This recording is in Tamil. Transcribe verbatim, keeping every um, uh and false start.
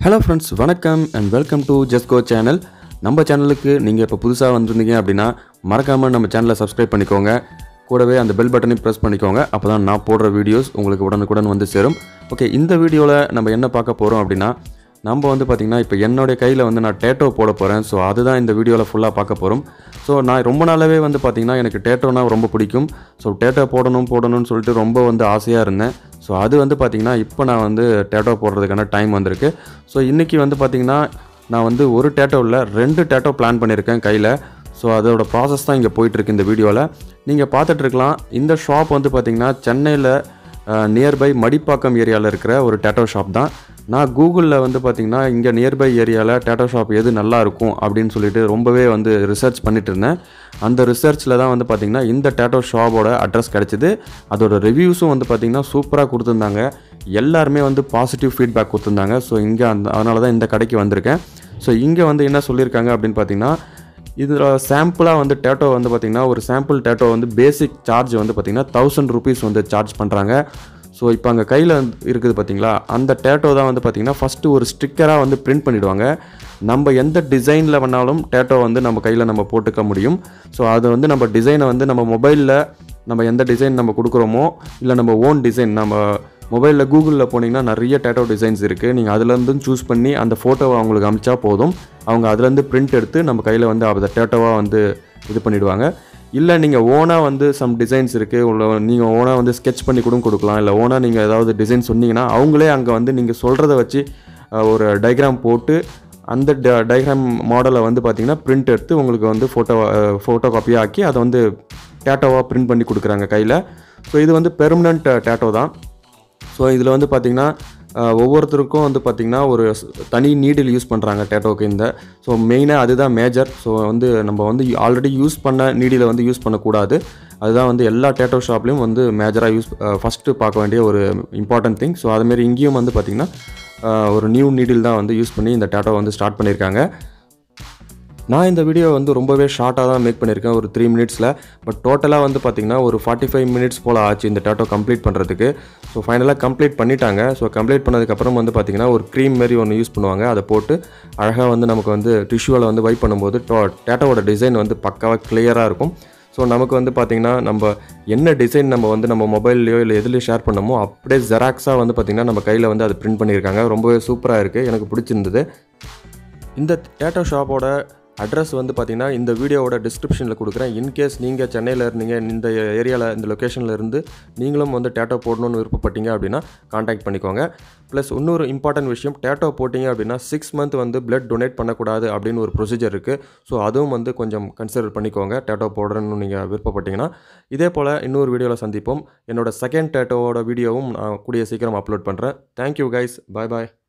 Hello friends, வணக்கம் and welcome to Just Go channel. நம்ம சேனலுக்கு நீங்க இப்ப புதுசா வந்திருந்தீங்க அப்படினா மறக்காம நம்ம சேனலை subscribe பண்ணிக்கோங்க. கூடவே அந்த bell பட்டனை press பண்ணிக்கோங்க. அப்பதான் நான் போடுற வீடியோஸ் உங்களுக்கு உடனுக்குடன் வந்து சேரும். ஓகே, இந்த வீடியோல நம்ம என்ன பார்க்க போறோம் அப்படினா நம்ம வந்து பாத்தீங்கன்னா இப்போ என்னோட கையில வந்து நான் டேட்டோ போட போறேன். சோ அதுதான் இந்த வீடியோல ஃபுல்லா பார்க்க போறோம். சோ நான் ரொம்ப நாளாவே வந்து பாத்தீங்கன்னா எனக்கு டேட்டோனா ரொம்ப பிடிக்கும். சோ டேட்டோ போடணும் போடணும்னு சொல்லிட்டு ரொம்ப வந்து ஆசையா இருந்தேன். சோ அது வந்து பாத்தீங்கன்னா இப்போ நான் வந்து டேட்டோ போடுறதுக்கான டைம் வந்திருக்கு. சோ இன்னைக்கு வந்து பாத்தீங்கன்னா நான் வந்து ஒரு டேட்டோ இல்ல ரெண்டு டேட்டோ பிளான் பண்ணிருக்கேன் கையில. சோ அதோட process தான் இங்க போயிட்டு இருக்கு இந்த வீடியோல. நீங்க பார்த்துட்டு இருக்கலாம். இந்த ஷாப் வந்து பாத்தீங்கன்னா சென்னையில நியர்பை மடிப்பாக்கம் ஏரியால இருக்கிற ஒரு டேட்டோ ஷாப் தான். நான் கூகுள்ல வந்து பாத்தீங்கன்னா இங்க நியர்பை ஏரியால டேட்டோ ஷாப் எது நல்லா இருக்கும் அப்படினு சொல்லிட்டு ரொம்பவே வந்து ரிசர்ச் பண்ணிட்டு இருந்தேன். அந்த ரிசர்ச்ல தான் வந்து பாத்தீங்கன்னா இந்த டேட்டோ ஷாப்போட அட்ரஸ் கிடைச்சது. அதோட ரிவ்யூஸும் வந்து பாத்தீங்கன்னா சூப்பரா கொடுத்திருந்தாங்க. எல்லாரும் வந்து பாசிட்டிவ் ஃபீட்பேக் கொடுத்திருந்தாங்க. சோ இங்க அதனால தான் இந்த கடைக்கு வந்திருக்கேன். சோ இங்க வந்து என்ன சொல்லிருக்காங்க அப்படினு பாத்தீங்கன்னா இதுல சாம்பிளா வந்து டேட்டோ வந்து பாத்தீங்கன்னா ஒரு சாம்பிள் டேட்டோ வந்து பேசிக் சார்ஜ் வந்து பாத்தீங்கன்னா ஆயிரம் ரூபாய் வந்து சார்ஜ் பண்றாங்க. ஸோ இப்போ அங்கே கையில் இருக்குது பார்த்தீங்களா, அந்த டேட்டோ தான் வந்து பார்த்தீங்கன்னா ஃபஸ்ட்டு ஒரு ஸ்டிக்கராக வந்து பிரிண்ட் பண்ணிவிடுவாங்க. நம்ம எந்த டிசைனில் வேணாலும் டேட்டோ வந்து நம்ம கையில் நம்ம போட்டுக்க முடியும். ஸோ அது வந்து நம்ம டிசைனை வந்து நம்ம மொபைலில் நம்ம எந்த டிசைன் நம்ம கொடுக்குறோமோ இல்லை நம்ம ஓன் டிசைன் நம்ம மொபைலில் கூகுளில் போனீங்கன்னா நிறைய டேட்டோ டிசைன்ஸ் இருக்குது. நீங்கள் அதுலேருந்து சூஸ் பண்ணி அந்த ஃபோட்டோவை அவங்களுக்கு அமிச்சா போதும். அவங்க அதுலேருந்து பிரிண்ட் எடுத்து நம்ம கையில் வந்து அதை டேட்டோவாக வந்து இது பண்ணிவிடுவாங்க. இல்லை நீங்கள் ஓனாக வந்து சம் டிசைன்ஸ் இருக்குது, உள்ள நீங்கள் ஓனாக வந்து ஸ்கெட்ச் பண்ணி கூட கொடுக்கலாம். இல்லை ஓனாக நீங்கள் ஏதாவது டிசைன் சொன்னீங்கன்னா அவங்களே அங்கே வந்து நீங்கள் சொல்கிறத வச்சு ஒரு டயக்ராம் போட்டு அந்த ட டயக்ராம் மாடலை வந்து பார்த்திங்கன்னா பிரிண்ட் எடுத்து உங்களுக்கு வந்து ஃபோட்டோ ஃபோட்டோ காப்பியாக ஆக்கி அதை வந்து டேட்டோவாக பிரிண்ட் பண்ணி கொடுக்குறாங்க கையில். ஸோ இது வந்து பெர்மனண்ட் டேட்டோ தான். ஸோ இதில் வந்து பார்த்திங்கன்னா ஒவ்வொருத்தருக்கும் வந்து பார்த்திங்கன்னா ஒரு தனி நீடில் யூஸ் பண்ணுறாங்க டேட்டோவுக்கு இந்த. ஸோ மெயினாக அதுதான் மேஜர். ஸோ வந்து நம்ம வந்து ஆல்ரெடி யூஸ் பண்ண நீடில் வந்து யூஸ் பண்ணக்கூடாது. அதுதான் வந்து எல்லா டேட்டோ ஷாப்லேயும் வந்து மேஜராக யூஸ் ஃபஸ்ட்டு பார்க்க வேண்டிய ஒரு இம்பார்ட்டன்ட் திங். ஸோ அதுமாரி இங்கேயும் வந்து பார்த்திங்கன்னா ஒரு நியூ நீடில் தான் வந்து யூஸ் பண்ணி இந்த டேட்டோ வந்து ஸ்டார்ட் பண்ணியிருக்காங்க. நான் இந்த வீடியோ வந்து ரொம்பவே ஷார்ட்டாக தான் மேக் பண்ணியிருக்கேன், ஒரு த்ரீ மினிட்ஸில். பட் டோட்டலாக வந்து பார்த்திங்கன்னா ஒரு ஃபார்ட்டி ஃபைவ் மினிட்ஸ் போல் ஆச்சு இந்த டேட்டோ கம்ப்ளீட் பண்ணுறதுக்கு. ஸோ ஃபைனலாக கம்ப்ளீட் பண்ணிட்டாங்க. ஸோ கம்ப்ளீட் பண்ணதுக்கப்புறம் வந்து பார்த்திங்கன்னா ஒரு க்ரீம் மாரி ஒன்று யூஸ் பண்ணுவாங்க. அதை போட்டு அழகாக வந்து நமக்கு வந்து டிஷ்யூவில் வந்து வைப் பண்ணும்போது டோ டேட்டோவோட டிசைன் வந்து பக்காவாக கிளியராக இருக்கும். ஸோ நமக்கு வந்து பார்த்திங்கன்னா நம்ம என்ன டிசைன் நம்ம வந்து நம்ம மொபைல்லையோ இல்லை எதுலேயும் ஷேர் பண்ணமோ அப்படியே ஜெராக்ஸாக வந்து பார்த்திங்கன்னா நம்ம கையில் வந்து அதை பிரிண்ட் பண்ணியிருக்காங்க. ரொம்பவே சூப்பராக இருக்குது, எனக்கு பிடிச்சிருந்தது. இந்த டேட்டோ ஷாப்போட அட்ரஸ் வந்து பார்த்திங்கன்னா இந்த வீடியோவோட டிஸ்கிரிப்ஷனில் கொடுக்குறேன். இன்கேஸ் நீங்கள் சென்னையில் இருந்தீங்க, இந்த ஏரியாவில் இந்த லொக்கேஷனில் இருந்து நீங்களும் வந்து டேட்டோ போடணும்னு விருப்பப்பட்டீங்க அப்படின்னா காண்டாக்ட் பண்ணிக்கோங்க. ப்ளஸ் இன்னொரு இம்பார்ட்டன்ட் விஷயம், டேட்டோ போட்டிங்க அப்படின்னா சிக்ஸ் மந்த் வந்து பிளட் டொனேட் பண்ணக்கூடாது அப்படின்னு ஒரு ப்ரொசீஜர் இருக்குது. ஸோ அதுவும் வந்து கொஞ்சம் கன்சிடர் பண்ணிக்கோங்க டேட்டோ போடுறன்னு நீங்கள் விருப்பப்பட்டீங்கன்னா. இதே போல் இன்னொரு வீடியோவில் சந்திப்போம். என்னோட செகண்ட் டேட்டோவோட வீடியோவும் நான் கூடிய சீக்கிரம் அப்லோட் பண்ணுறேன். தேங்க்யூ கைஸ், பாய் பாய்.